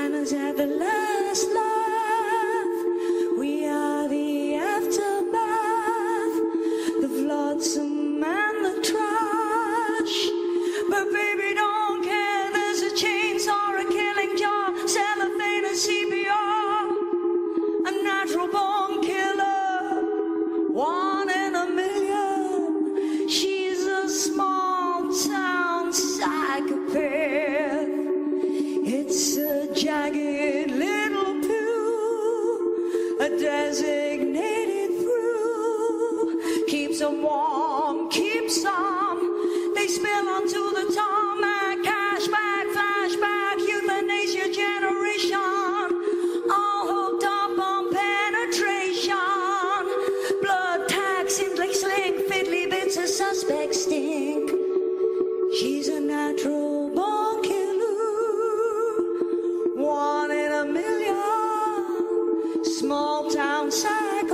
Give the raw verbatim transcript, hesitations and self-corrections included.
Santa's had the last laugh. We are the aftermath, the flotsam and the trash. But baby, don't care, there's a chainsaw, a killing jar, cellophane and C P R. A natural born killer, one in a million. She's a small town psychopath. It's a jagged little pew, a designated through. Keeps them warm, keeps them. They spill onto the tarmac, cashback, flashback, euthanasia generation. All hooked up on penetration. Blood tax, like sling, fiddly bits of suspect stink. She's a natural born killer, one in a million, small town psych.